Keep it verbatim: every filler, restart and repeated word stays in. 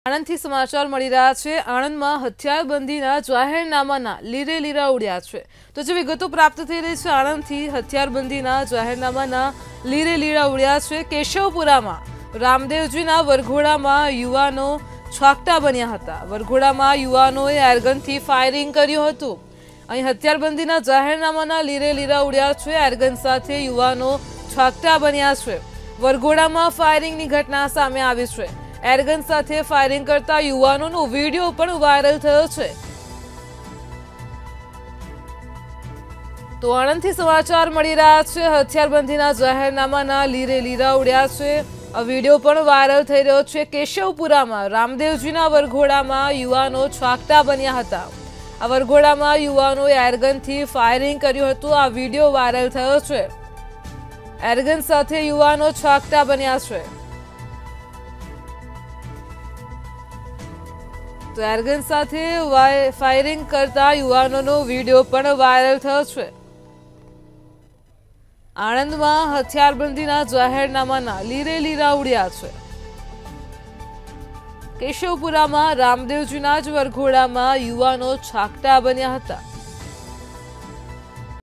આણંદથી સમાચાર મળી રહ્યા છે। આણંદમાં હથિયારબંધીના જાહેરનામાના લીરે લીરા ઉડ્યા છે। તો જે વિગતો પ્રાપ્ત થઈ રહી છે, આણંદથી હથિયારબંધીના જાહેરનામાના લીરે લીરા ઉડ્યા છે। કેશવપુરામાં રામદેવજીના વરઘોડામાં યુવાનો છાકટા બન્યા હતા। વરઘોડામાં યુવાનોએ એરગનથી ફાયરિંગ કર્યું હતું। અહીં હથિયારબંધીના જાહેરનામાના લીરે લીરા ઉડ્યા છે। એરગન સાથે યુવાનો છાકટા બન્યા છે। વરઘોડામાં ફાયરિંગની ઘટના સામે આવી છે। एरगन साथे फायरिंग करता युवानों वीडियो पण वायरल थयो छे। तो आनंदथी समाचार मळी रह्या छे। हथियारबंधीना जाहेरनामाना लीरे लीरा उड्या छे। आ वीडियो पण वायरल थई रह्यो छे। केशवपुरामां रामदेवजीना वरघोडामां युवानो छाकटा बन्या हता। आ वरघोडामां युवानोए एरगनथी फायरिंग कर्युं हतुं। आ वीडियो वायरल थयो छे। एरगन साथे युवानो छाकटा बन्या छे। तो एरगन साथे फायरिंग करता युवानोनो वीडियो पण वायरल थयो छे। आणंदमां हथियारबंधीना जाहेरनामाना लीरे लीरा उड्या छे। केशवपुरामां रामदेवजीना ज वरघोडामां युवानो छाकटा बन्या हता।